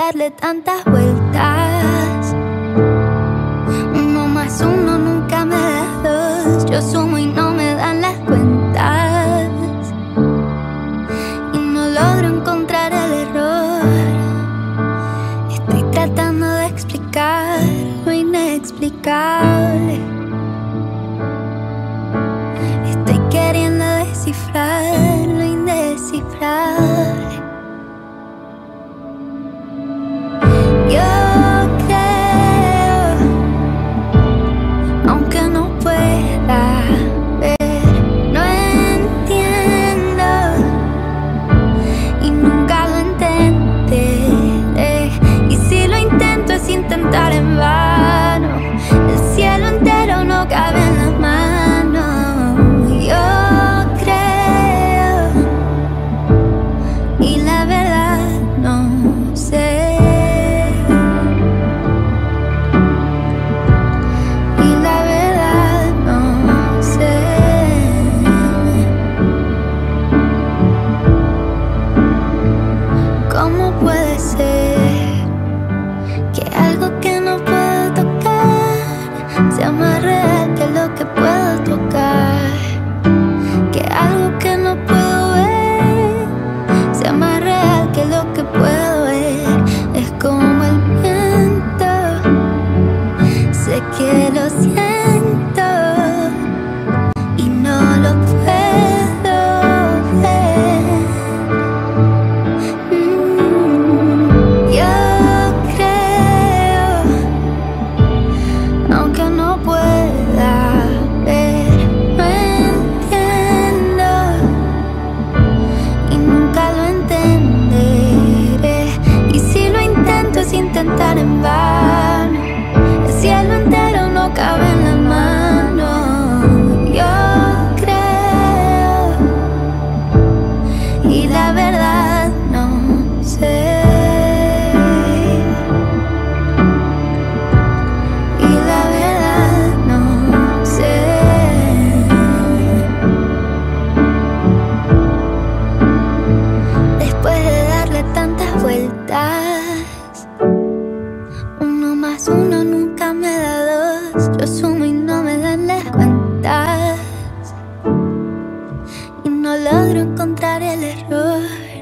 darle tantas vueltas. Uno más uno nunca me da dos. Yo sumo y no me dan las cuentas. Y no logro encontrar el error. Estoy tratando de explicar lo inexplicable. Estoy queriendo descifrar lo indescifrable. Yo creo, aunque no pueda ver, no entiendo y nunca lo entenderé. Y si lo intento es intentar en vano. El cielo entero no cabe en las manos. Yo creo y la verdad no sé. ¿Cómo puede ser que algo que no puedo tocar sea más real que lo que puedo tocar? Que algo que no puedo ver sea más real que lo que puedo ver. Es como el viento, sé que lo siento y no lo puedo ver. Aunque no pueda ver, no entiendo y nunca lo entenderé. Y si lo intento es intentar en vano. El cielo entero no cabe en la mano. Yo creo y la verdad no sé. Uno más uno nunca me da dos. Yo sumo y no me dan las cuentas. Y no logro encontrar el error.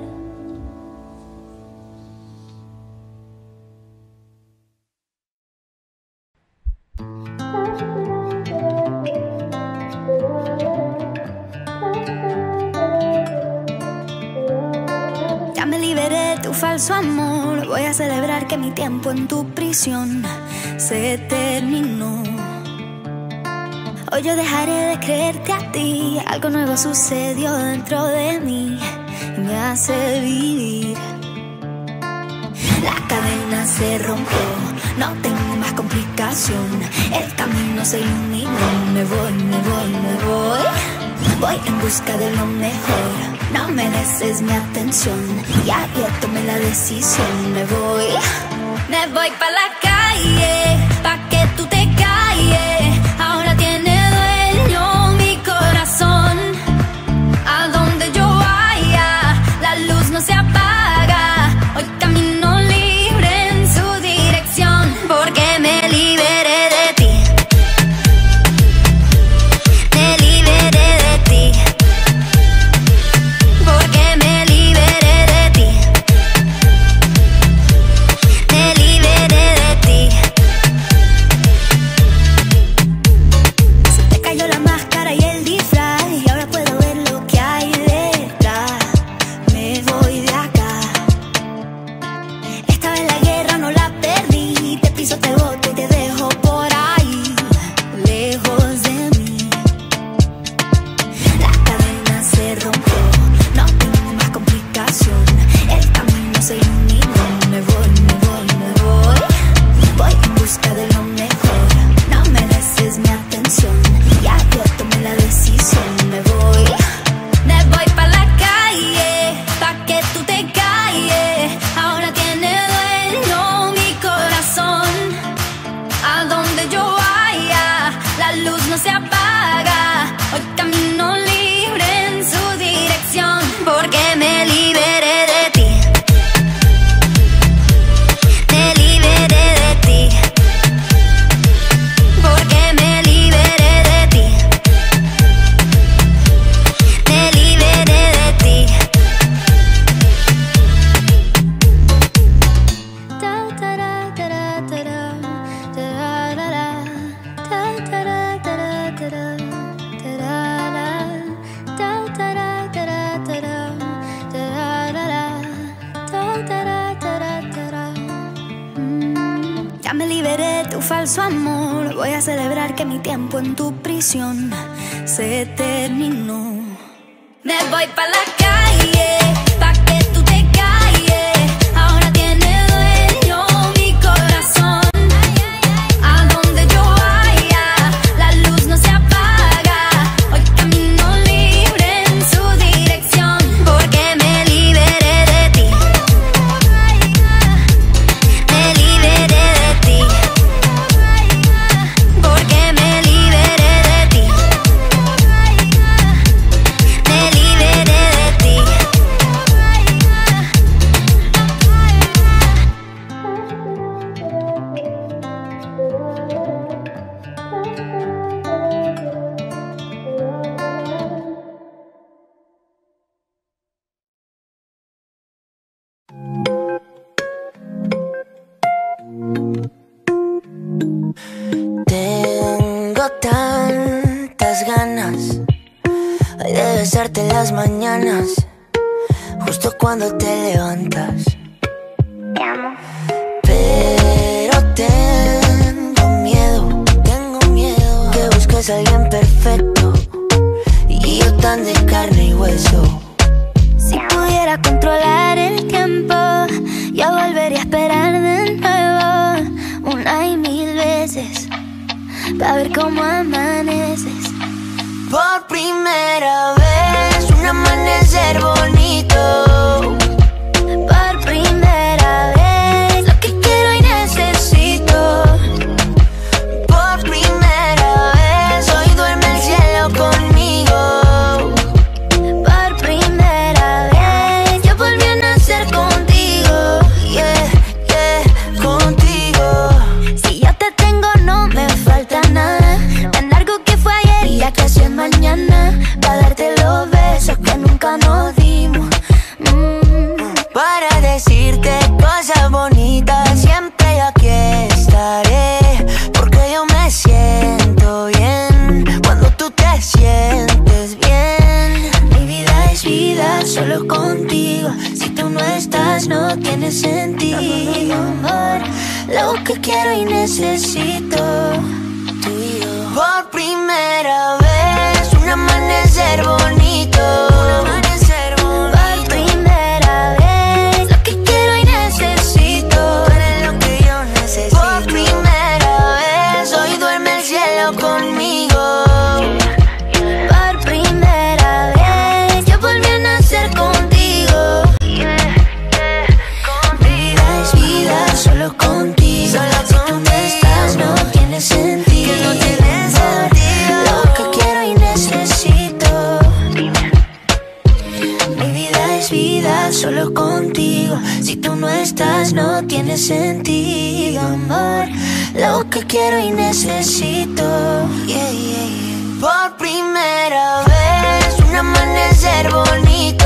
Ya me liberé de tu falso amor. Voy a celebrar que mi tiempo en tu prisión se terminó. Hoy yo dejaré de creerte a ti. Algo nuevo sucedió dentro de mí y me hace vivir. La cadena se rompió, no tengo más complicación. El camino se iluminó. Me voy, me voy, me voy. Voy en busca de lo mejor. No mereces mi atención. Ya tomé la decisión. Me voy pa' la calle, pa' que tú te calles. Ahora tiene dueño mi corazón. A donde yo vaya, la luz no se apaga. Hoy camino libre en su dirección, porque me liberé de ti. Me liberé de ti. Porque me liberé de ti. Me liberé de ti. falso amor. Voy a celebrar que mi tiempo en tu prisión se terminó. Me voy pa' la calle, pa' que tú te calles. Ahora tiene dueño mi corazón. A donde yo vaya, la luz no se apaga. Hoy camino libre en su dirección. Porque me liberé de ti. Me liberé de ti. Porque me liberé de ti. Me liberé de ti. Tengo tantas ganas de besarte en las mañanas, justo cuando te levantas. Te amo. Pero tengo miedo que busques a alguien perfecto y yo tan de carne y hueso. Si pudiera controlar el tiempo, yo volvería a esperar de nuevo, una y mil veces, para ver cómo amaneces. Por primera vez, un amanecer bonito. Por primera vez, lo que quiero y necesito. Por primera vez, hoy duerme el cielo conmigo. Por primera vez, yo volví a nacer contigo. Yeah, contigo. Si yo te tengo no me falta nada. Tan largo que fue ayer y ya casi es mañana, para darte los besos que nunca nos dimos. Para decirte cosas bonitas, siempre yo aquí estaré. Porque yo me siento bien cuando tú te sientes bien. Mi vida es vida solo contigo. Si tú no estás no tiene sentido, amor. Lo que quiero y necesito, tú y yo. Por primera vez, un amanecer bonito. Por primera vez, lo que quiero y necesito. Tú eres lo que yo necesito. Por primera vez, hoy duerme el cielo conmigo. Por primera vez, yo volví a nacer contigo. Mi vida es vida solo contigo. Si tú no estás no tiene sentido, Que no tiene sentido. lo que quiero y necesito. Mi vida es vida solo contigo. Si tú no estás no tiene sentido, amor. Lo que quiero y necesito. Por primera vez, un amanecer bonito.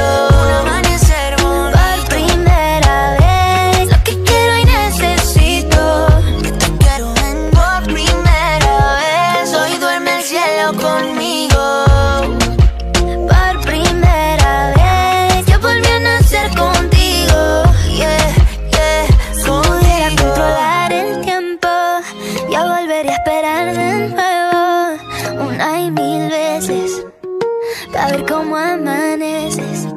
Por primera vez, lo que quiero y necesito. Que te quiero en. Por primera vez, hoy duerme el cielo conmigo. Por primera vez, yo volví a nacer contigo. Si pudiera controlar el tiempo, yo volvería a esperar de nuevo, una y mil veces, para ver cómo amaneces.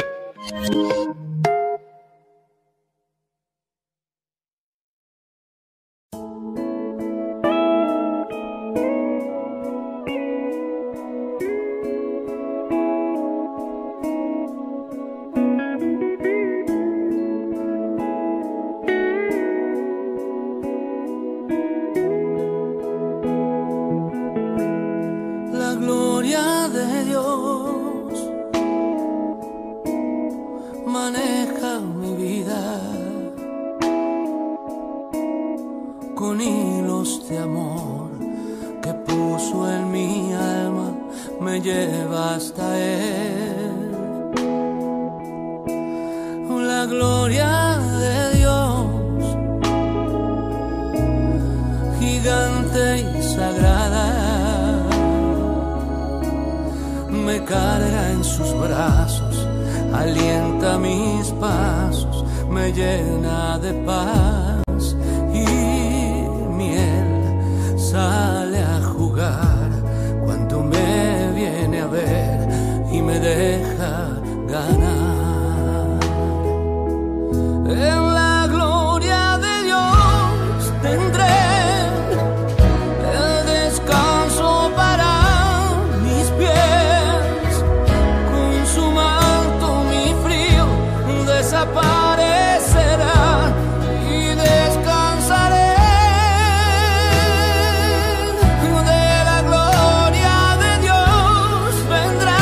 La gloria de Dios maneja mi vida con hilos de amor que puso en mi alma, me lleva hasta Él. La gloria de Dios, gigante y sagrada, me carga en sus brazos, alienta mis pasos, me llena de paz y miel. sale a jugar, cuánto me viene a ver y me deja ganar. En la gloria de Dios tendré el descanso para mis pies, con su manto mi frío desaparecerá y descansaré. De la gloria de Dios vendrá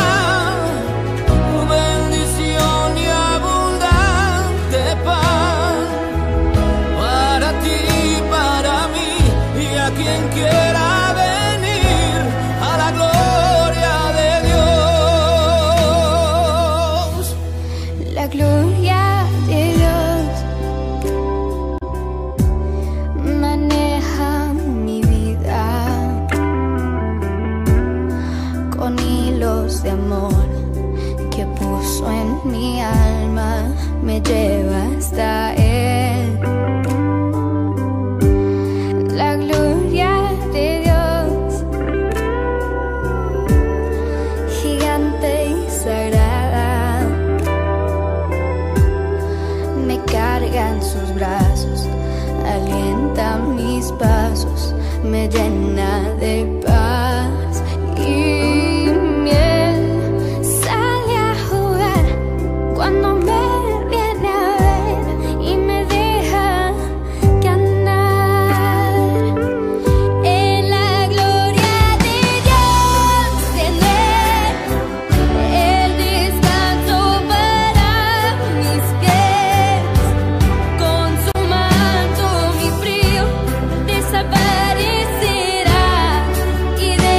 bendición y abundante pan para ti, para mí y a quien quiera venir a la gloria de Dios. La gloria de Dios maneja mi vida con hilos de amor que puso en mi alma, me lleva hasta Él. La gloria de Dios, gigante y sagrada, me carga en sus brazos, alienta mis pasos, me llena de paz y miel. Sale a jugar cuando me viene a ver y me deja ganar. En la gloria de Dios tendré el descanso para mis pies, con su manto mi frío desaparecerá y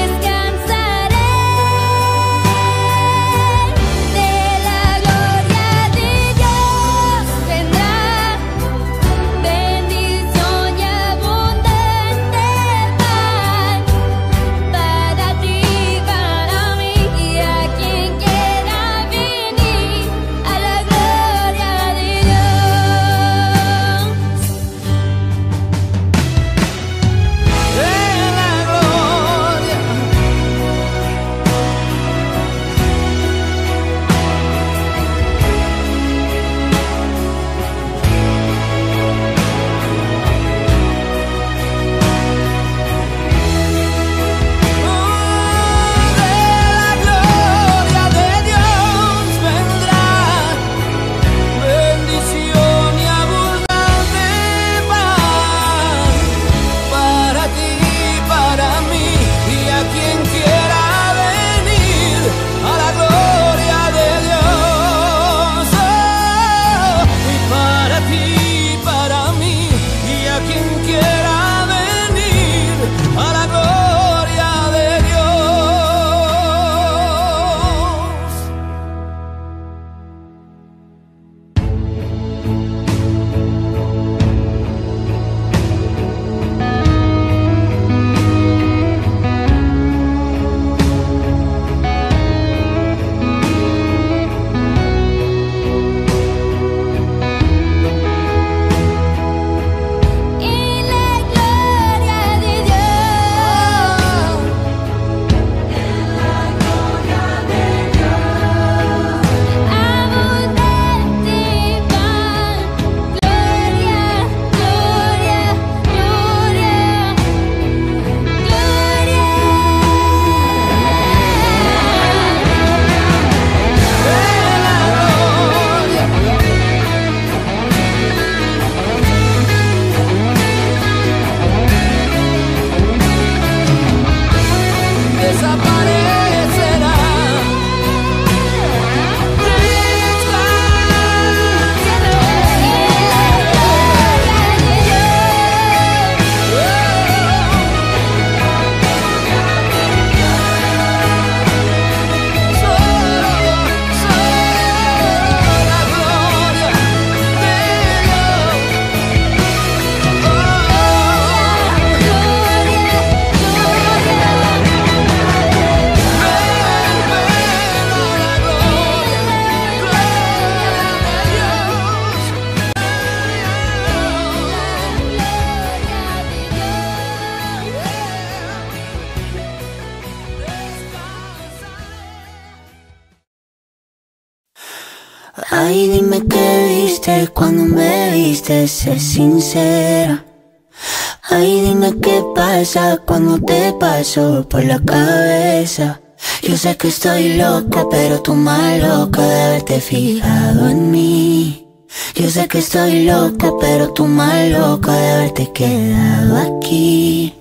Ay, dime qué viste cuando me viste, sé sincera. Ay, dime qué pasa cuando te paso por la cabeza. Yo sé que estoy loca, pero tú más loca de haberte fijado en mí. Yo sé que estoy loca, pero tú más loca de haberte quedado aquí.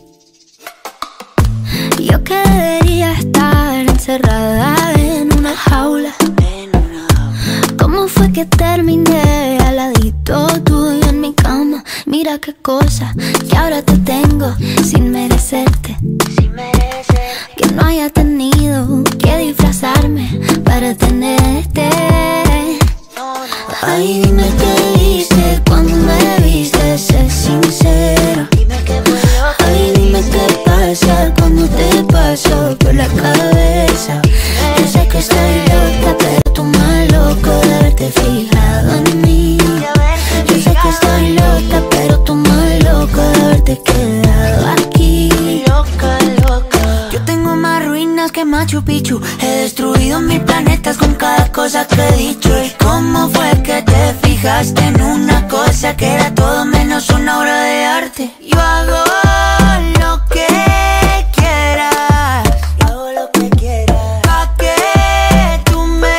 Yo que debería estar encerrada en una jaula. ¿Cómo fue que terminé al ladito tuyo en mi cama? Mira qué cosa que ahora te tengo sin merecerte. Que no haya tenido que disfrazarme para tenerte. Ay, dime qué viste cuando me viste, sé sincera. Ay, dime qué pasa cuando te paso por la cabeza. Yo sé que estoy loca, pero tú más loco de haberte fijado en mí. Yo sé que estoy loca, pero tú más loco de haberte quedado aquí. Loca, loca. Yo tengo más ruinas que Machu Picchu. He destruido 1000 planetas con cada cosa que he dicho. ¿Y cómo fue que te fijaste en una cosa que era todo menos una obra de arte? Yo hago lo que quieras. Yo hago lo que quieras. Pa' que tú me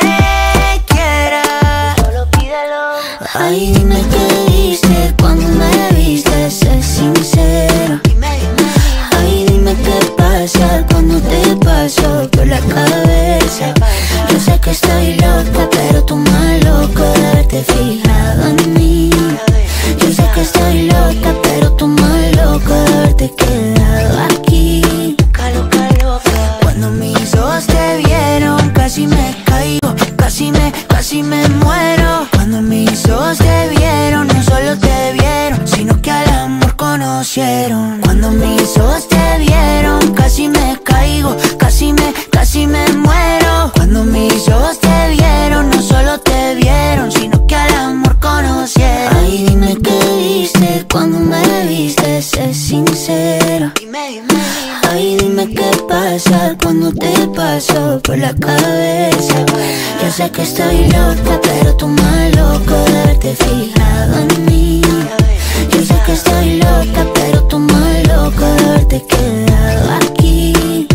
quieras. Solo pídelo. Ay, dime qué viste cuando me viste, sé sincera. Ay, dime qué pasa cuando te paso por la cabeza. Yo sé que estoy loca, pero tú más loco de haberte fijado en mí. Yo sé que estoy loca, pero tú más loco de haberte quedado aquí. Loca, loca. Cuando mis ojos te vieron, casi me caigo, casi me muero. Cuando mis ojos te vieron, no solo te vieron, sino que al amor conocieron. Cuando mis ojos te vieron, casi me caigo, casi me muero. Cuando mis ojos te vieron, no solo te vieron, sino que al amor conocieron. Ay, dime qué viste cuando me viste, sé sincera. Ay, dime qué pasa cuando te paso por la cabeza. Yo sé que estoy loca, pero tú más loco de haberte fijado en mí. Yo sé que estoy loca, pero tú más loco de haberte quedado aquí.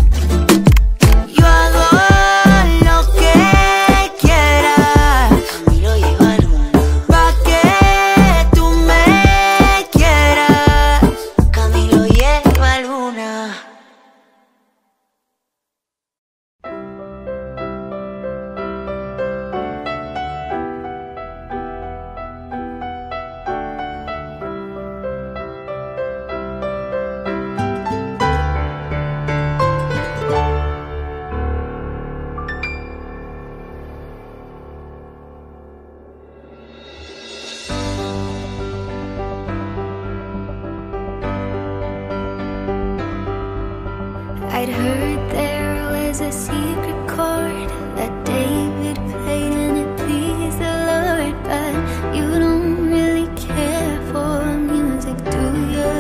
Yo hago lo que quieras. Camilo lleva al mundo. Pa' que tú me quieras. Camilo lleva a luna. I'd heard there was a secret chord that David played and it pleased the Lord. But you don't really care for music, do you?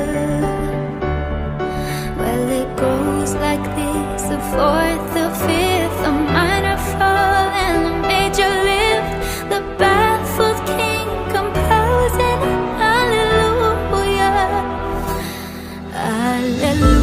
Well, it goes like this: the fourth, the fifth, a minor fall and a major lift. The baffled king composing hallelujah, hallelujah.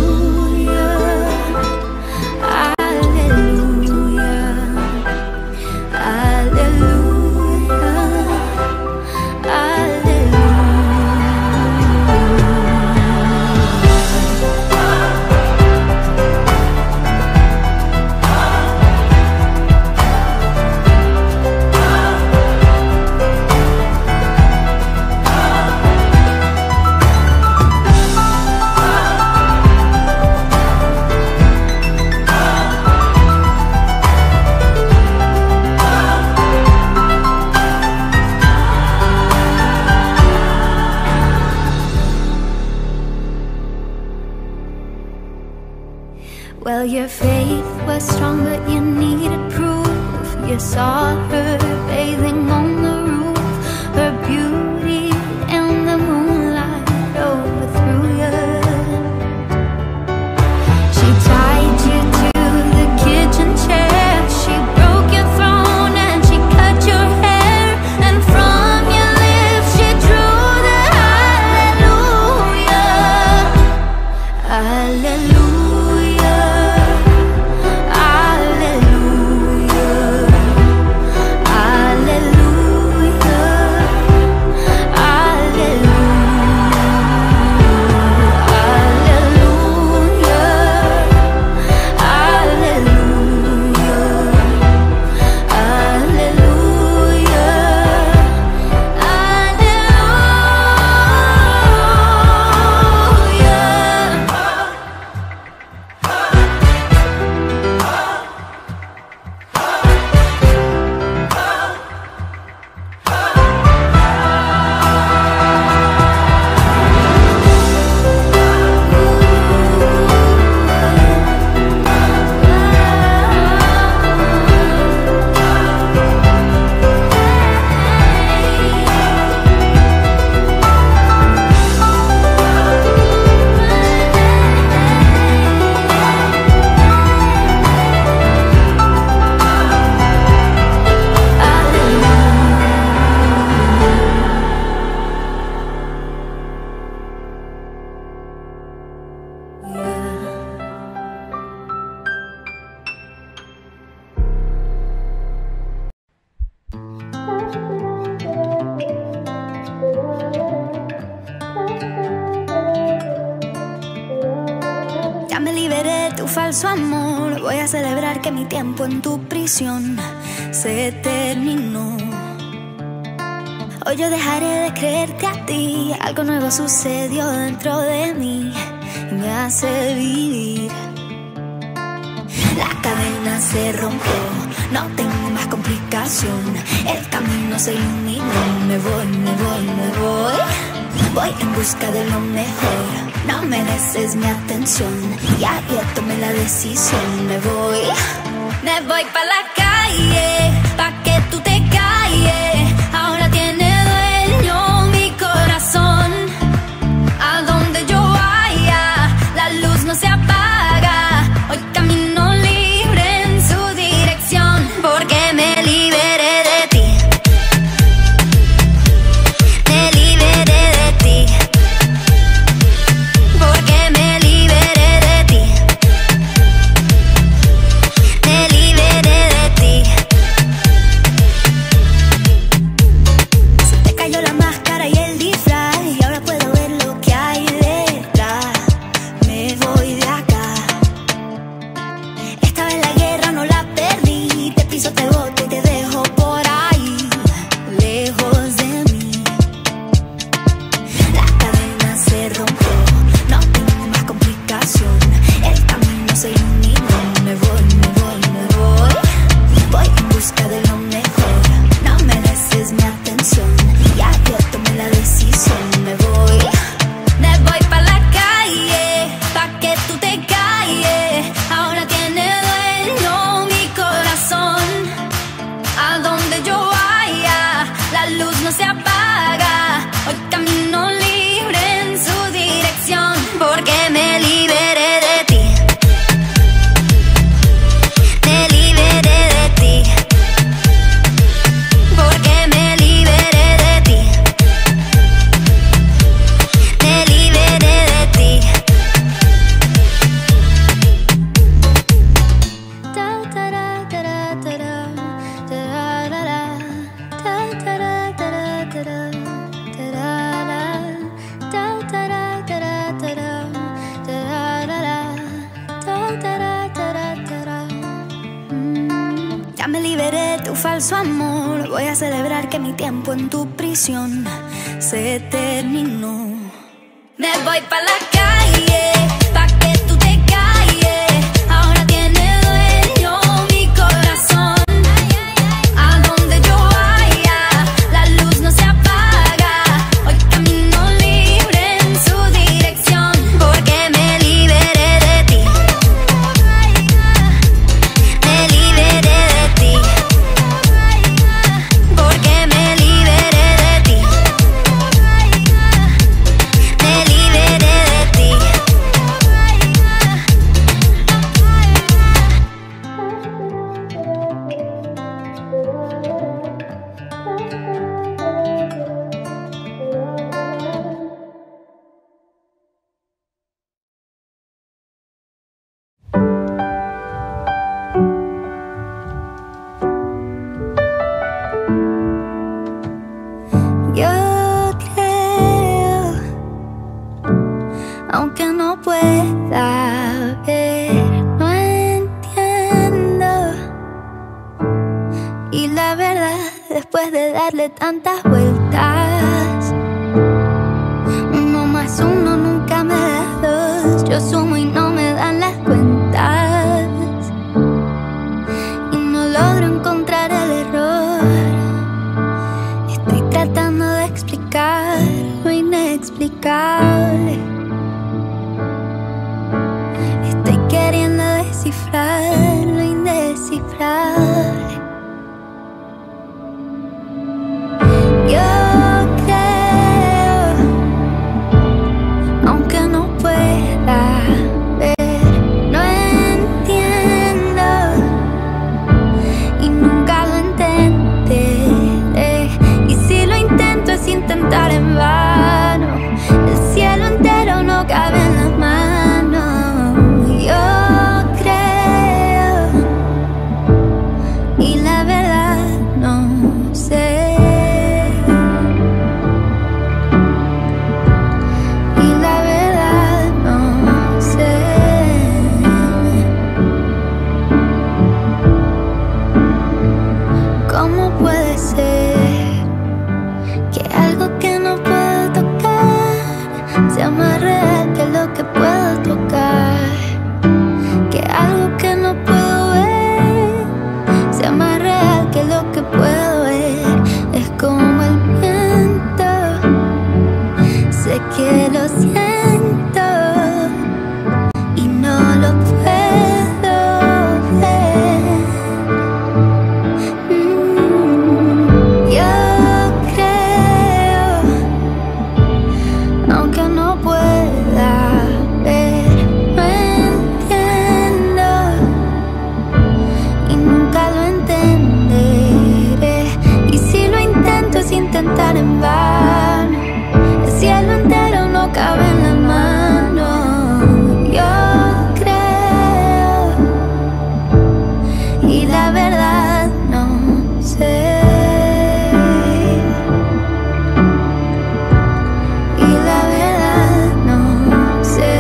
Well, your faith was strong, but you needed proof. You saw her bathing on the roof, her beauty and the moonlight overthrew you. She tied you to the kitchen chair, she broke your throne and she cut your hair falso amor. Voy a celebrar que mi tiempo en tu prisión se terminó. Hoy yo dejaré de creerte a ti. Algo nuevo sucedió dentro de mí y me hace vivir. La cadena se rompió, no tengo más complicación. El camino se iluminó, me voy, me voy, me voy. Voy en busca de lo mejor, no mereces mi atención. Ya yo tomé la decisión, me voy pa' la calle, pa' que tú te calles. Ahora tiene dueño mi corazón. A donde yo vaya, la luz no se apaga. Hoy camino libre en su dirección, porque me liberé de ti. Me liberé de ti. Porque me liberé de ti. Me liberé de ti. Se te cayó la máscara y el disfraz, y ahora puedo ver lo que hay detrás. Me voy de acá. Esta vez la guerra no la perdí. Te piso, te boto y te dejo por ahí, lejos de mí. La cadena se rompió, no tengo más complicación. El camino se iluminó, me voy, me voy, me voy. Voy en busca de lo mejor, no mereces mi atención. Ya yo tomé la decisión, me voy pa' la calle, pa' que tú te calles. Ahora tiene dueño mi corazón. A donde yo vaya, la luz no se apaga. Hoy camino libre en su dirección, porque me liberé de ti. Me liberé de ti. Porque me liberé de ti. Me liberé de ti. Ta ta ra ta ra ta ra ta ra ra ta ta ra ta ra ta ra ta ra ra ta ta ra ta ra ta ra ta ra ra ta ta ra ta ra ta ra. Ya me liberé de tu falso amor. Voy a celebrar que mi tiempo en tu prisión se terminó. Me voy pa' la calle, pa' que tú te calles. Ahora tiene dueño mi corazón. A donde yo vaya, la luz no se apaga. Hoy camino libre en su dirección, porque me liberé de ti. Me liberé de ti. Porque me liberé de ti. Me liberé de ti. Yo creo, aunque no pueda ver, no entiendo. Y la verdad, después de darle tantas vueltas, 1 más 1 nunca me da 2. Yo sumo y no me dan las cuentas, y no logro encontrar el error. Estoy tratando de explicar lo inexplicable. Estoy queriendo descifrar lo indescifrable. Yo ¿Cómo puede ser que algo que no puedo tocar sea más real que lo que puedo tocar? Que algo que no puedo ver sea más real que lo que puedo ver. Es como el viento, sé que lo siento y no lo puedo ver. Yo creo, aunque no pueda ver, no entiendo y nunca lo entenderé. Y si lo intento es intentar en vano. El cielo entero no cabe en la mano. Yo creo y la verdad no sé. Y la verdad no sé.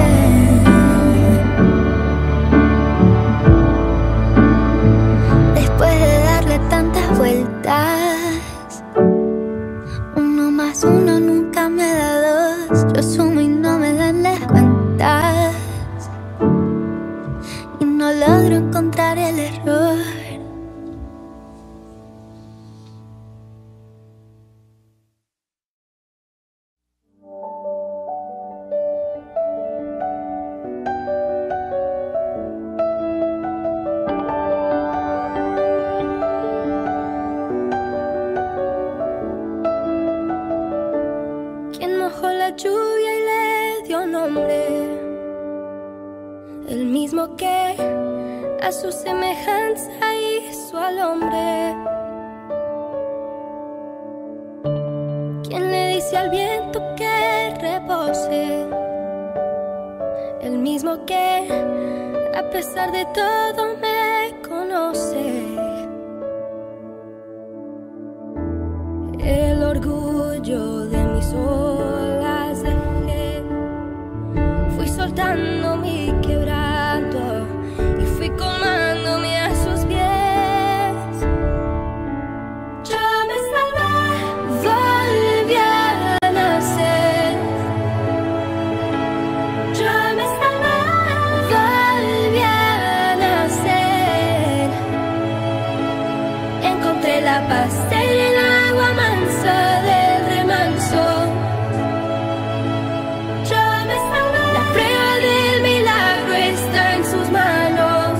Después de darle tantas vueltas, 1 más 1 nunca me da 2. Yo sumo y no me dan las cuentas y no logro encontrar el error. ¿Quién mojó la lluvia y le dio nombre? El mismo que a su semejanza hizo al hombre. ¿Quién le dice al viento que repose? El mismo que a pesar de todo me conoce. El orgullo de mis olas dejé, fui soltando mi quebranto y fui colmándome a sus pies. Yo me salvé, volví a nacer. Yo me salvé, volví a nacer. Encontré la paz en el agua mansa del remanso. Yo me salvé, la prueba del milagro está en sus manos.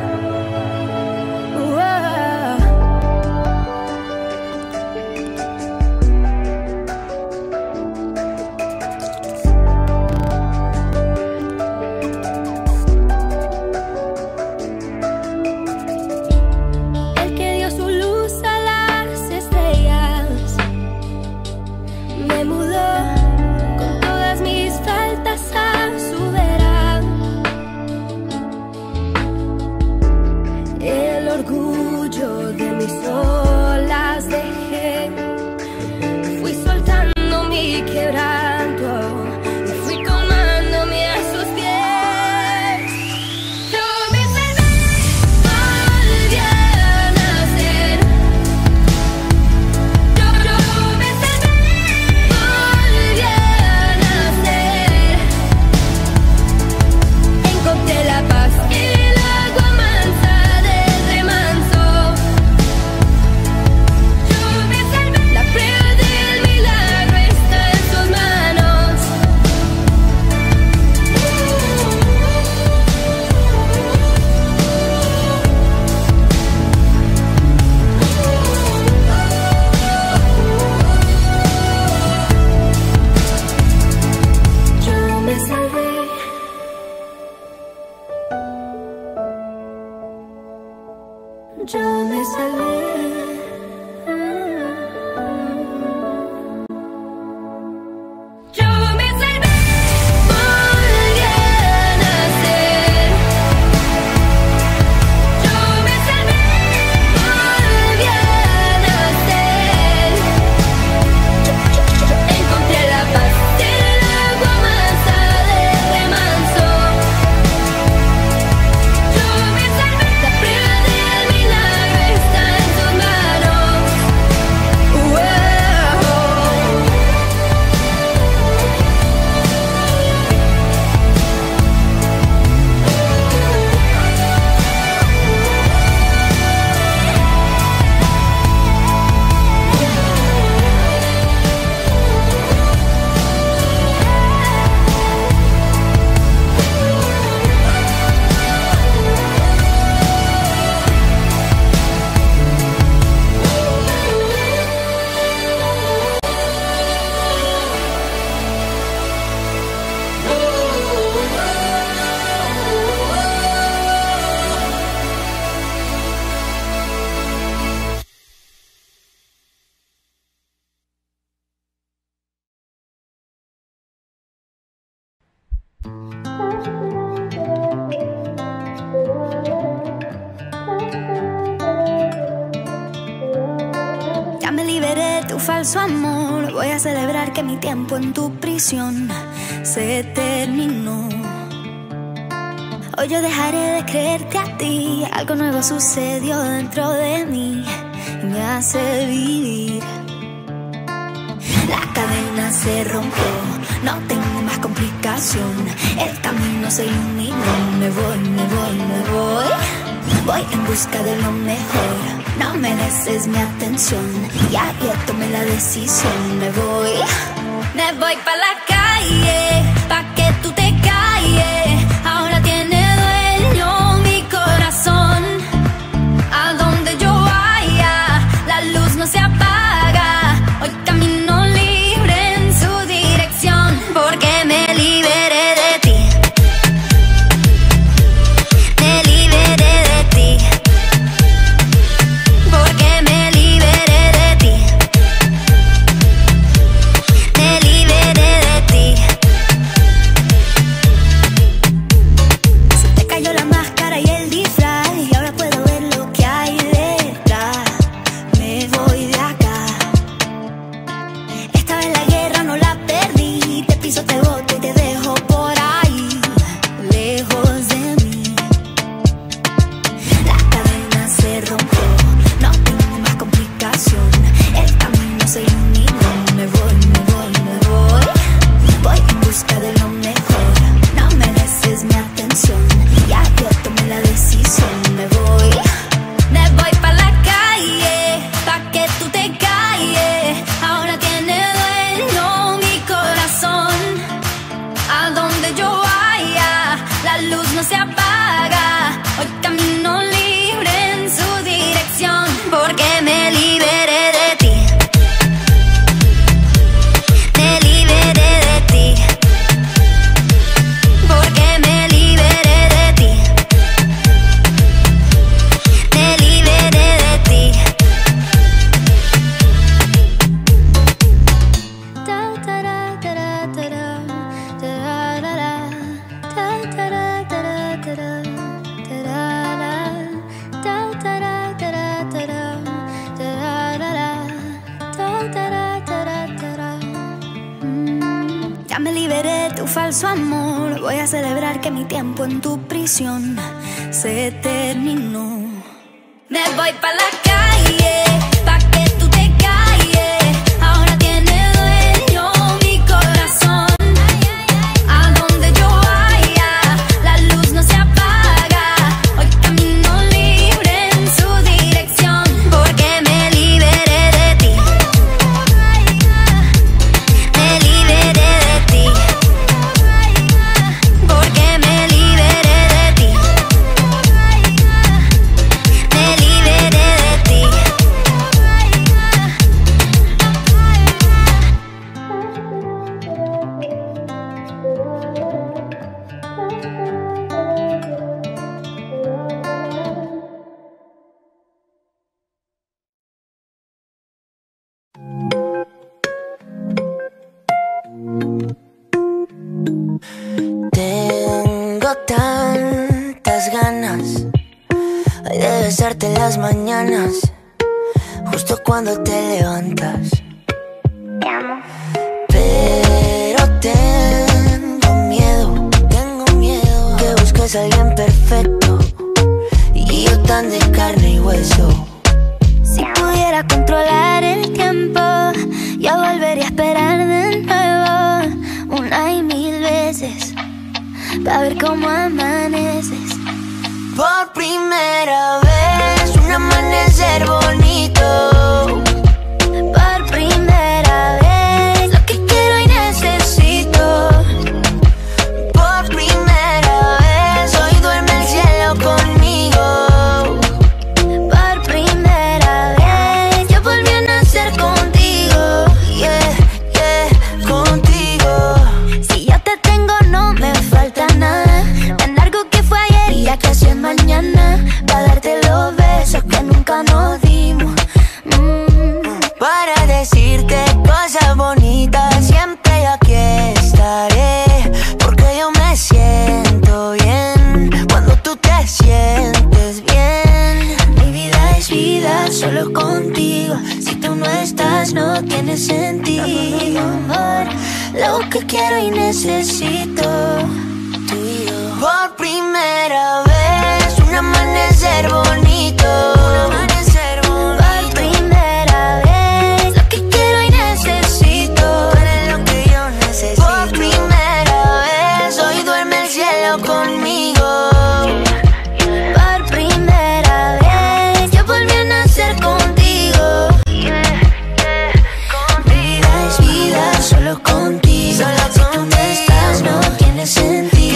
El que dio su luz a las estrellas me mudó con todas mis faltas a su vera. El orgullo de mis olas dejé, fui soltando mi quebranto y fui colmándome a sus pies. Yo me salvé, volví a nacer. Yo me salvé, volví a nacer. Encontré la paz en el agua mansa del remanso. Yo me salvé, la prueba del milagro está en sus manos. Yo me salvé. Yo me salvé. Yo me salvé, volví a nacer. Yo me salvé, volví a nacer. Encontré la paz en el agua mansa del remanso. Yo me salvé, la prueba del milagro está en sus manos. Ya me liberé de tu falso amor. Voy a celebrar que mi tiempo en tu prisión se terminó. Hoy yo dejaré de creerte a ti. Algo nuevo sucedió dentro de mí y me hace vivir. La cadena se rompió, no tengo más complicación. El camino se iluminó. Me voy, me voy, me voy. Voy en busca de lo mejor. No mereces mi atención. Ya tomé la decisión. Me voy pa' la calle, pa' que tú te calles. Ahora tiene dueño mi corazón. A donde yo vaya, la luz no se apaga. Hoy camino libre en su dirección, porque me liberé de ti. Me liberé de ti. Porque me liberé de ti. Me liberé de ti. Se te cayó la máscara y el disfraz, y ahora puedo ver lo que hay detrás. Me voy de acá. Esta vez la guerra no la perdí. Te piso, te boto y te dejo por ahí, lejos de mí. La cadena se rompió, no tengo más complicación. El camino se iluminó. Me voy, me voy, me voy. Voy en busca de lo mejor. No mereces mi atención. Ya tomé la decisión. Me voy pa' la calle, pa' que tú te calles. Ahora tiene dueño mi corazón. A donde yo vaya, la luz no se apaga. Hoy camino libre en su dirección, porque me liberé de ti. Me liberé de ti. Porque me liberé de ti. Me liberé de ti. Ya me liberé de tu falso amor. Voy a celebrar que mi tiempo en tu prisión se terminó. Me voy pa' la calle, pa' que tú te calles. Ahora tiene dueño mi corazón. A donde yo vaya, la luz no se apaga. Hoy camino libre en su dirección, porque me liberé de ti. Me liberé de ti. Porque me liberé de ti. Me liberé de ti. Tengo tantas ganas de besarte en las mañanas, justo cuando te levantas. Pero tengo miedo que busques a alguien perfecto y yo tan de carne y hueso. Si pudiera controlar el tiempo, yo volvería a esperar de nuevo, una y mil veces, para ver cómo amaneces. Por primera vez, un amanecer bonito. Por primera vez, lo que quiero y necesito. Por primera vez, hoy duerme el cielo conmigo. Por primera vez, yo volví a nacer contigo. Yeah, yeah, contigo. Si yo te tengo no me falta nada. solo contigo. Si tú no estás no tiene sentido, amor. Lo que quiero y necesito, tú y yo. Por primera vez, un amanecer bonito. Por primera vez, lo que quiero y necesito. Tú eres lo que yo necesito. Por primera vez, hoy duerme el cielo conmigo. Por primera vez, yo volví a nacer contigo. Vida es vida, solo contigo. Si tú no estás no tiene sentido.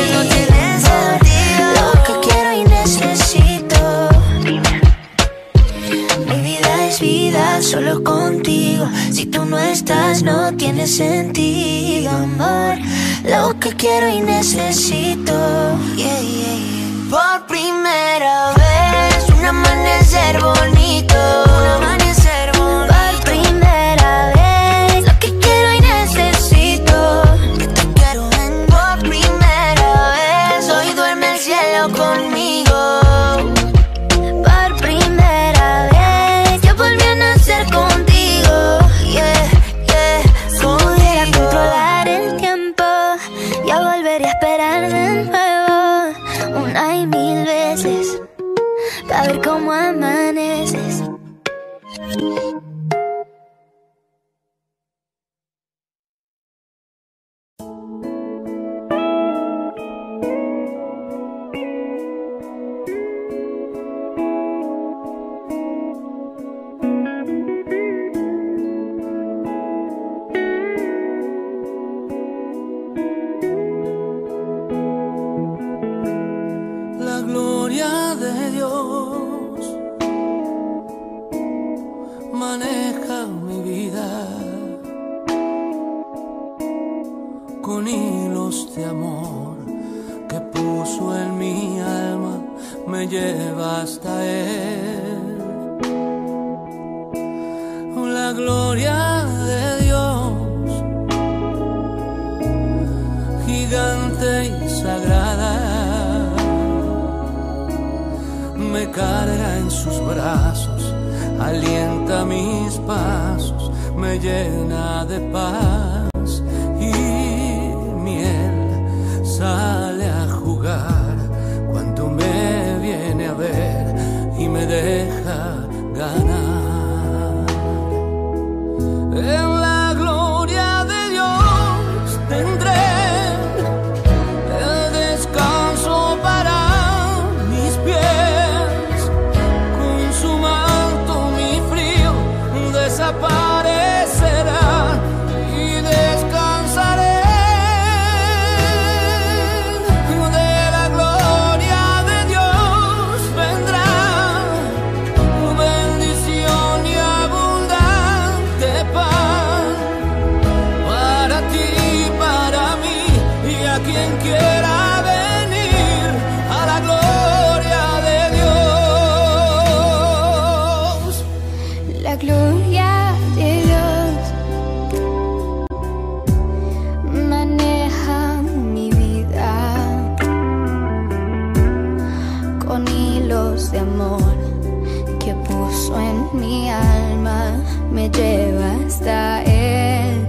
Lo que quiero y necesito. Mi vida es vida, solo contigo. Si tú no estás no tiene sentido, amor. Lo que quiero y necesito. Yeah, yeah, yeah. Por primera vez, un amanecer bonito. Por primera vez, lo que quiero y necesito. Que te quiero en. Por primera vez, hoy duerme el cielo conmigo. Por primera vez, yo volví a nacer contigo. Yeah, yeah. Si pudiera controlar el tiempo, yo volvería a esperar de nuevo, una y mil veces, para ver cómo amaneces. La gloria de Dios maneja mi vida con hilos de amor que puso en mi alma, me lleva hasta Él. La gloria de Dios, gigante y sagrada, me carga en sus brazos, alienta mis pasos, me llena de paz y miel sale a jugar cuando me viene a ver y me deja ganar. En la gloria de Dios tendré el descanso para mis pies, con su manto mi frío desaparecerá y descansaré. De la gloria de Dios vendrá bendición y abundante paz para ti, para mí y a quien quiera venir a la gloria de Dios. La gloria de Dios maneja mi vida con hilos de amor que puso en mi alma, me lleva hasta Él.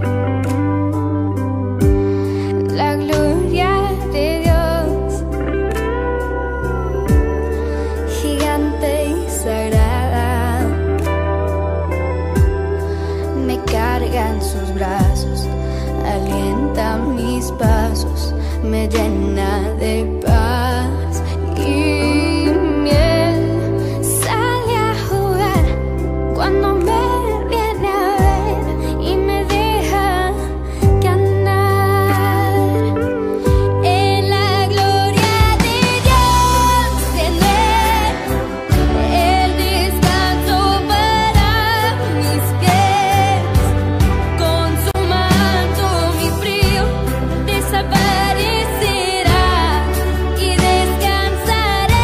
La gloria de Dios, gigante y sagrada, me carga en sus brazos, alienta mis pasos, me llena de paz y miel sale a jugar cuando me viene a ver y me deja ganar. En la gloria de Dios tendré el descanso para mis pies, con su manto mi frío desaparecerá y descansaré.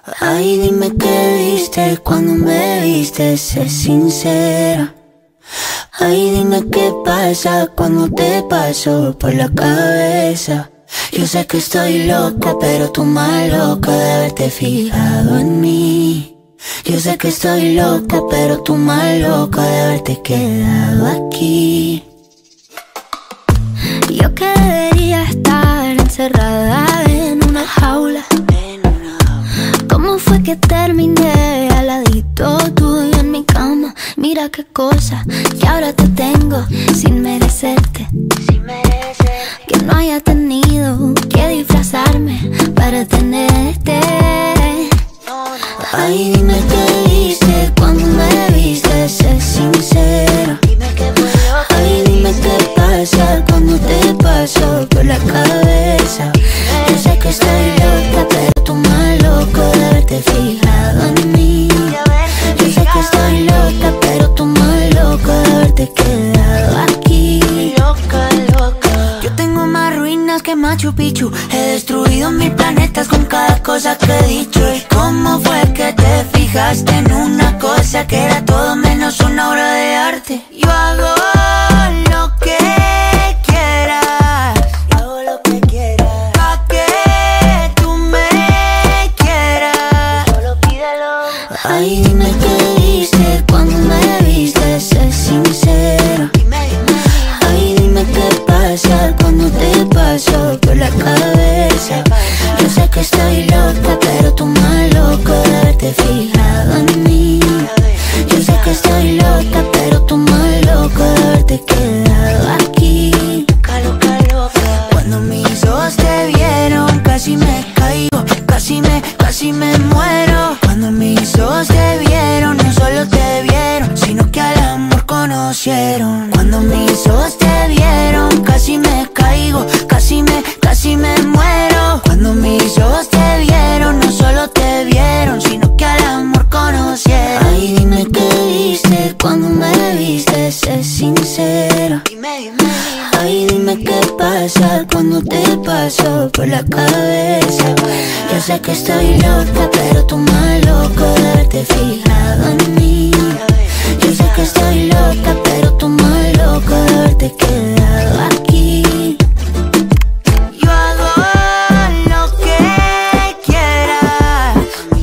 Ay, dime qué viste cuando me viste, sé sincera. Ay, dime qué pasa cuando te paso por la cabeza. Yo sé que estoy loco, pero tú más loco de haberte fijado en mí. Yo sé que estoy loco, pero tú más loco de haberte quedado aquí. Yo que debería estar encerrada en una jaula. ¿Cómo fue que terminé al ladito tuyo en mi cama? Mira qué cosa, que ahora te tengo sin merecerte. Que no haya tenido que disfrazarme para tenerte. Ay, dime qué viste cuando me viste, sé sincera. Ay, dime qué pasa cuando te paso por la cabeza. Yo sé que estoy loca, pero tú más loco de haberte fijado en mí. Yo sé que estoy loca, pero tú más loco de haberte quedado aquí. Yo tengo más ruinas que Machu Picchu. He destruido 1000 planetas con cada cosa que he dicho. ¿Y cómo fue que te fijaste en una cosa que era todo menos una obra de arte? Yo hago lo que quieras, hago lo que quieras, pa' que tú me quieras, solo pídelo. Ay, dime qué viste cuando me viste, sé sincera. Ay, dime qué pasa cuando te paso por la cabeza. Yo sé que estoy loca, pero tú más loco de haberte fijado en mí. Yo sé que estoy loca, pero tú más loco de haberte quedado aquí. Cuando mis ojos te vieron, casi me caigo, casi me muero. Cuando mis ojos te vieron, no solo te vieron, sino que al amor conocieron. Cuando mis ojos te vieron, casi me caigo, casi me muero. Cuando mis ojos te vieron, no solo te vieron, sino que al amor conocieron. Ay, dime qué viste cuando me viste, sé sincera. Ay, dime qué pasa cuando te paso por la cabeza. Yo sé que estoy loca, pero tú más loco de haberte fijado en mí. Yo sé que estoy loca, pero tú más loco de haberte quedado aquí. Yo hago lo que quieras,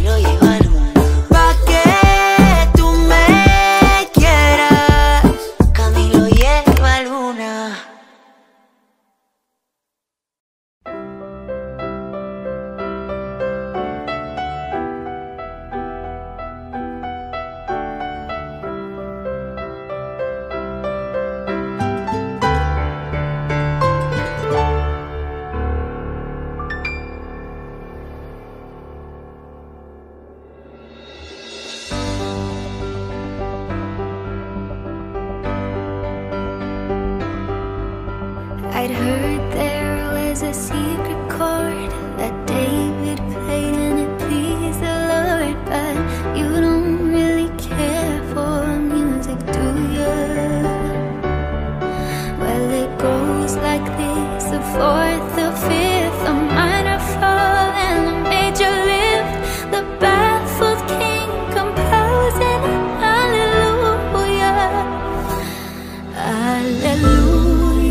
pa' que tú me quieras. Camilo lleva luna. I'd heard there was a secret chord that David played and it pleased the Lord. But you don't really care for music, do you? Well, it goes like this: the fourth, the fifth, a minor fall and a major lift. The baffled king composing hallelujah, hallelujah.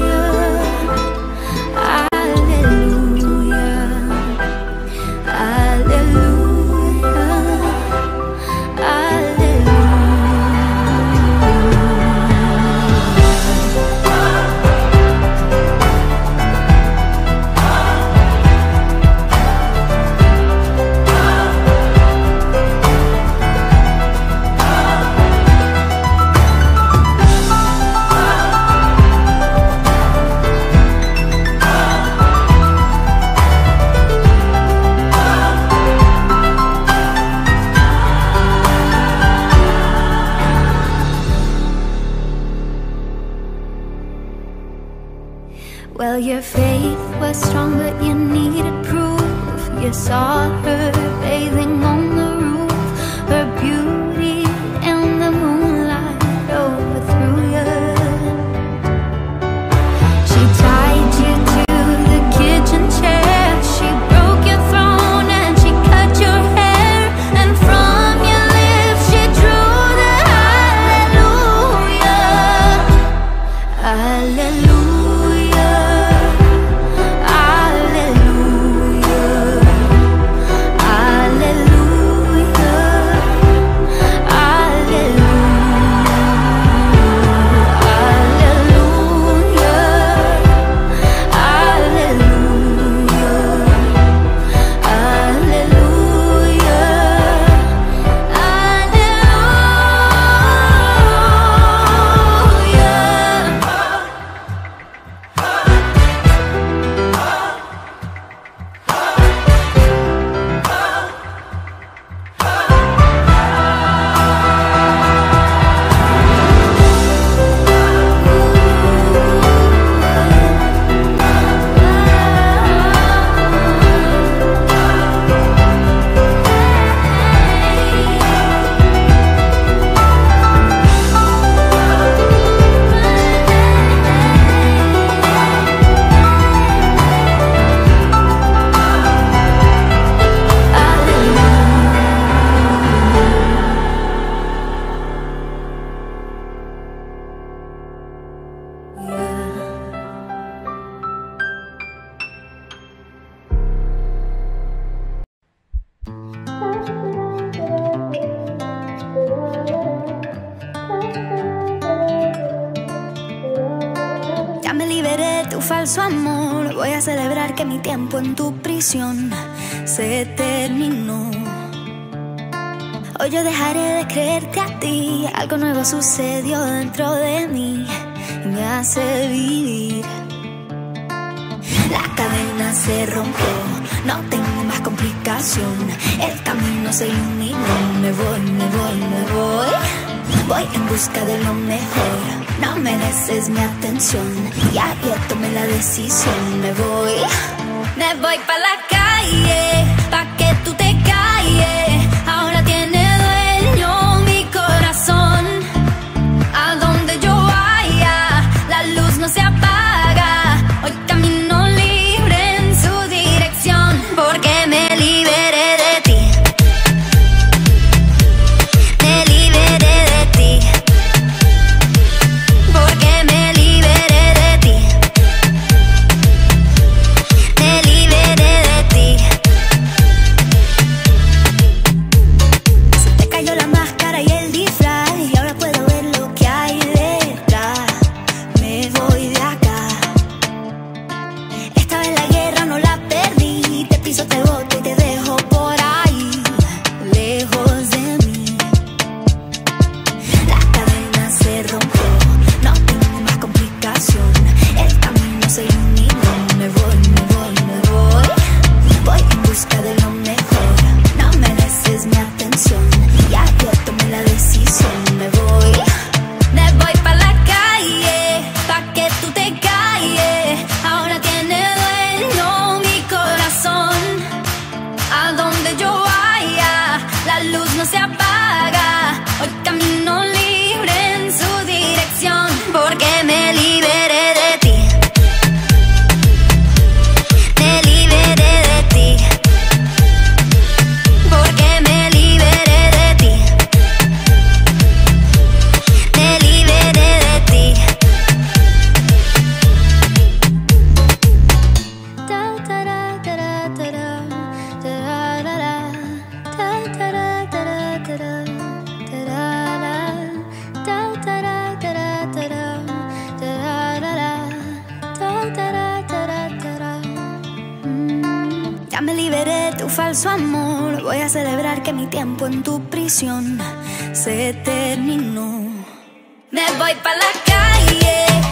Well, your faith was strong, but you needed proof. You saw her bathing on the roof, her beauty and the moonlight overthrew you. She tied you to the kitchen chair, she broke your throne and she cut your hair. falso amor. Voy a celebrar que mi tiempo en tu prisión se terminó. Hoy yo dejaré de creerte a ti. Algo nuevo sucedió dentro de mí y me hace vivir. La cadena se rompió, no tengo más complicación. El camino se iluminó, me voy, me voy, me voy. Voy en busca de lo mejor, no mereces mi atención. Ya tomé la decisión, me voy pa' la calle, pa' que tú te calles. Ahora tiene dueño mi corazón. A donde yo vaya, la luz no se apaga. Hoy camino libre en su dirección, porque me liberé de ti. Me liberé de ti. Porque me liberé de ti. Me liberé de ti. Se te cayó la máscara y el disfraz, y ahora puedo ver lo que hay detrás. Me voy de acá. Esta vez la guerra no la perdí. Te piso, te boto y te dejo por ahí, lejos de mí. La cadena se rompió, no tengo más complicación. El camino se iluminó, me voy, me voy, me voy. Voy en busca de lo mejor, no mereces mi atención. Ya tomé la decisión, me voy pa' la calle, pa' que tú te calles. Ahora tiene dueño mi corazón. A donde yo vaya, la luz no se apaga. Hoy camino libre en su dirección, porque me liberé de ti. Me liberé de ti. Porque me liberé de ti. Me liberé de ti. Ya me liberé de tu falso amor. Voy a celebrar que mi tiempo en tu prisión se terminó. Me voy pa' la calle.